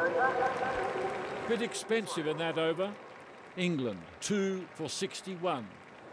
Bit expensive in that over. England 2 for 61.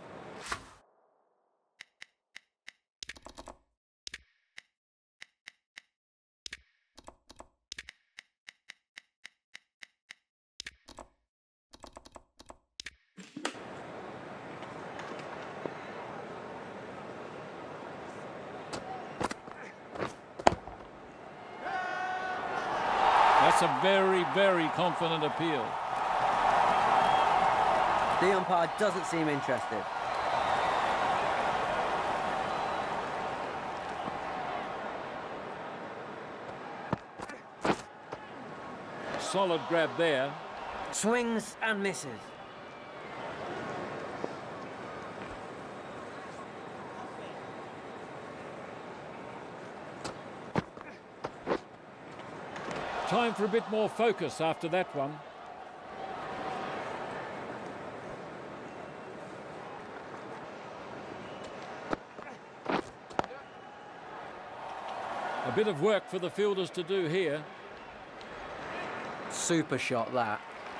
That's a very, very confident appeal. The umpire doesn't seem interested. Solid grab there. Swings and misses. Time for a bit more focus after that one. A bit of work for the fielders to do here. Super shot, that.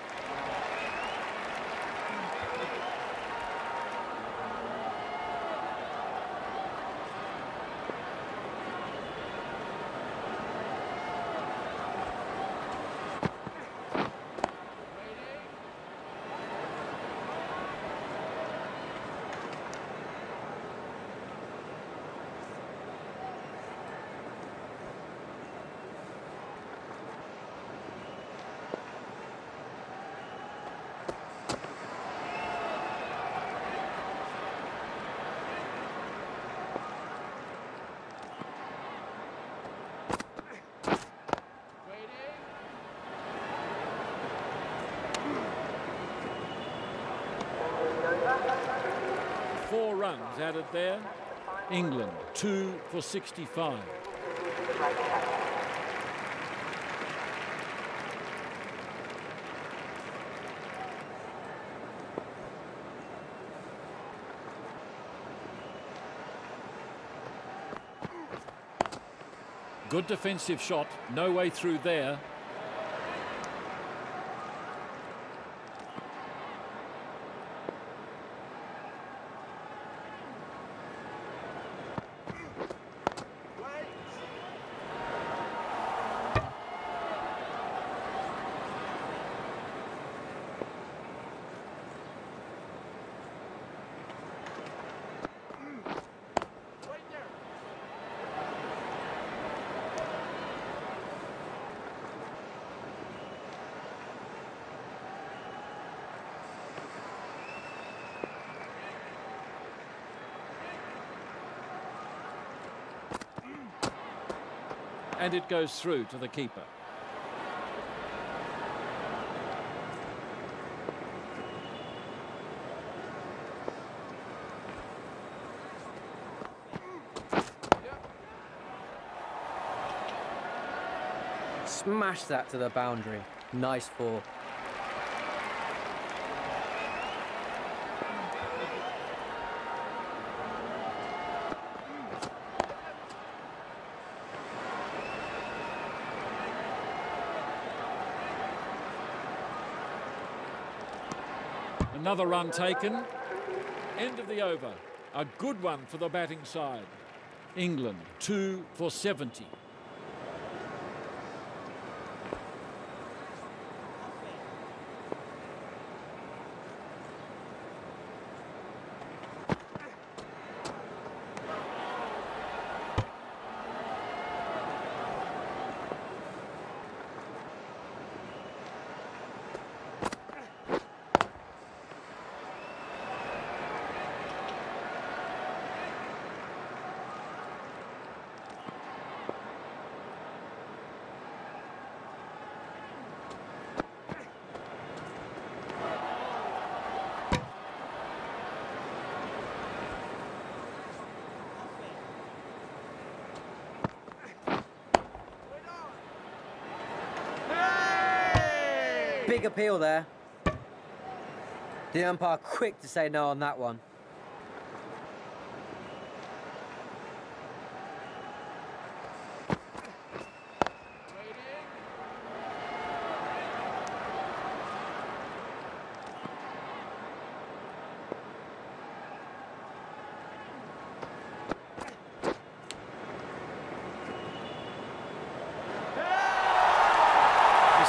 Four runs added there. England 2 for 65. Good defensive shot, no way through there. And it goes through to the keeper. Smash that to the boundary. Nice ball. Another run taken. End of the over. A good one for the batting side. England 2 for 70. Big appeal there. The umpire quick to say no on that one.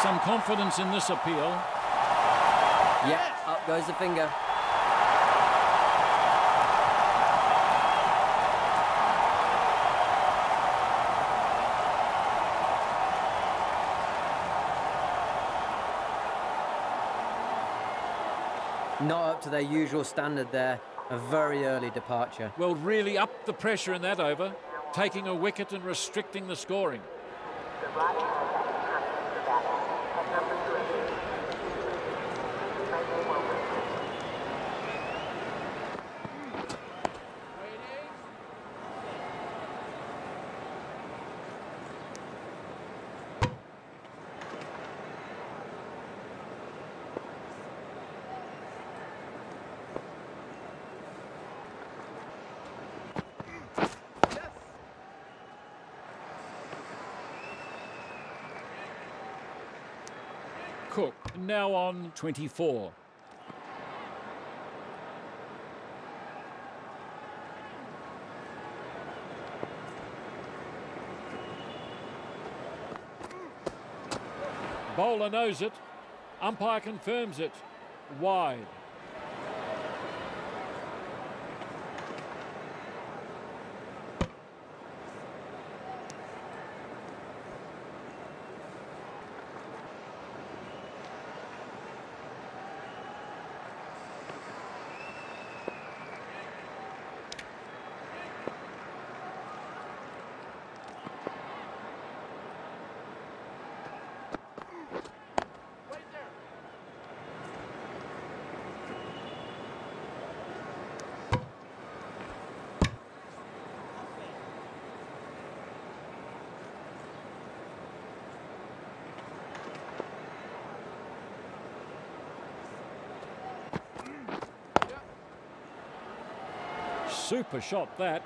some confidence in this appeal. Yeah, up goes the finger. Not up to their usual standard there. A very early departure. Well, really upped the pressure in that over, taking a wicket and restricting the scoring. Cook now on 24. Bowler knows it. Umpire confirms it. Wide. Super shot, that.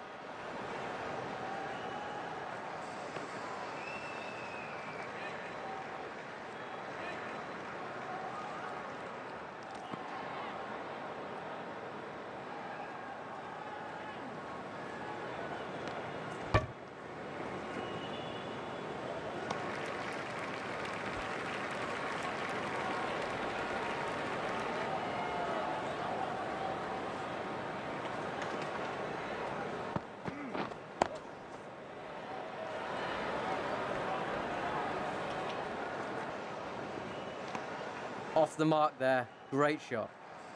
Off the mark there. Great shot.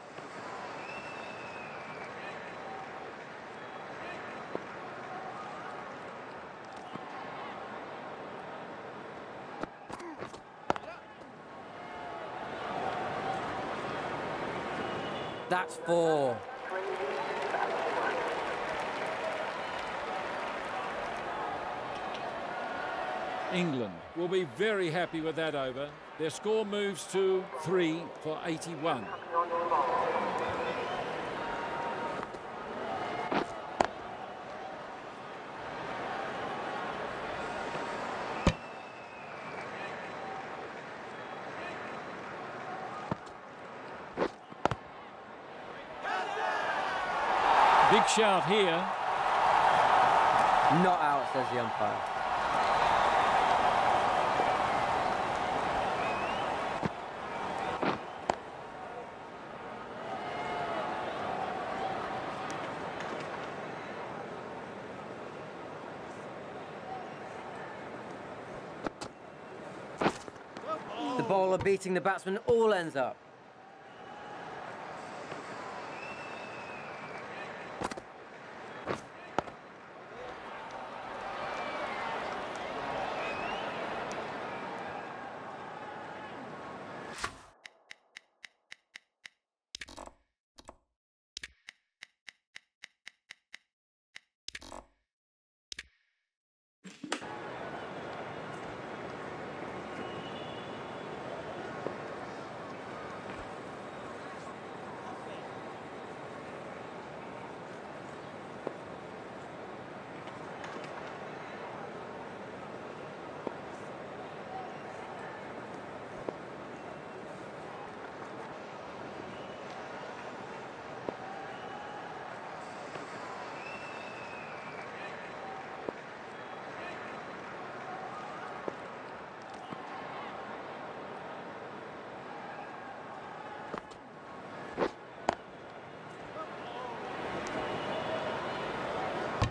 That's 4. England will be very happy with that over. Their score moves to 3 for 81. Big shout here. Not out, says the umpire. The bowler beating the batsman all ends up.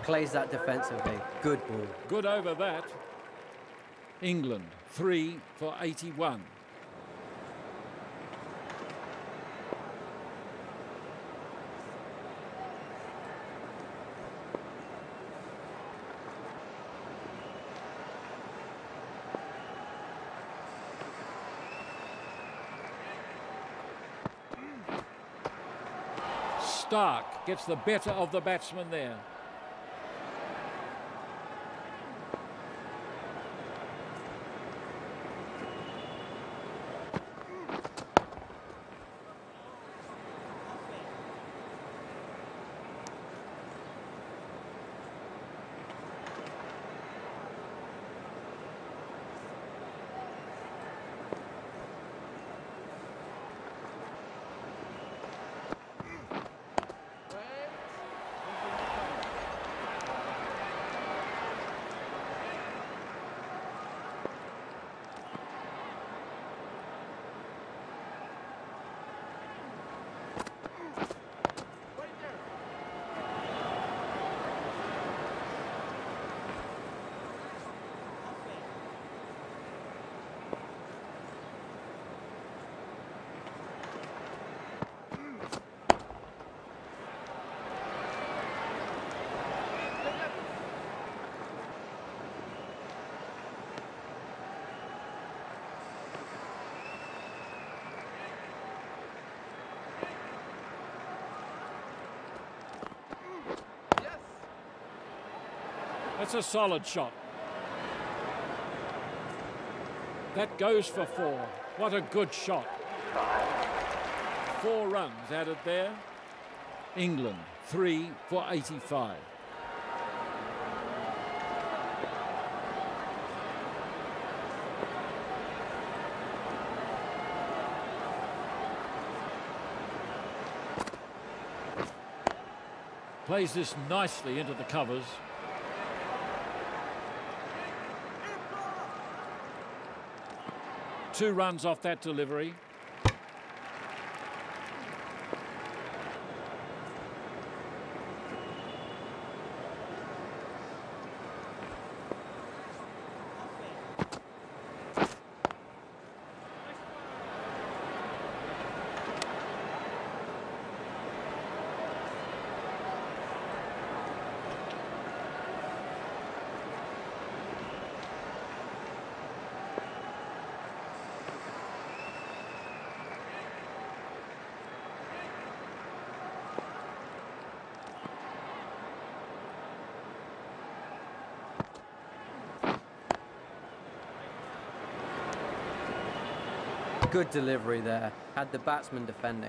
Plays that defensively. Good ball. Good over that. England 3 for 81. Stark gets the better of the batsman there. That's a solid shot. That goes for 4. What a good shot. 4 runs added there. England 3 for 85. Plays this nicely into the covers. Two runs off that delivery. Good delivery there. Had the batsman defending.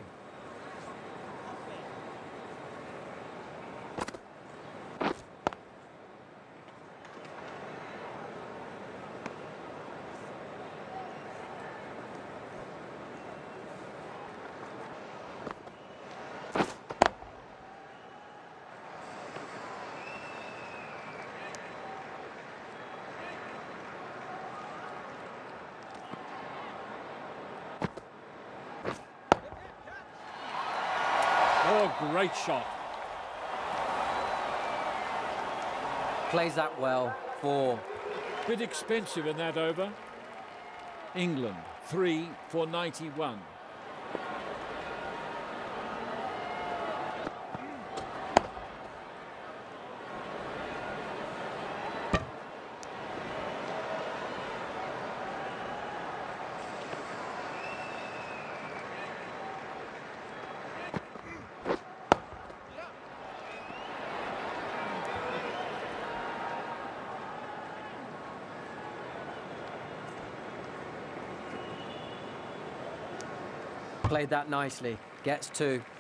Oh, great shot. Plays that well. 4. Bit expensive in that over. England 3 for 91. Played that nicely. Gets 2.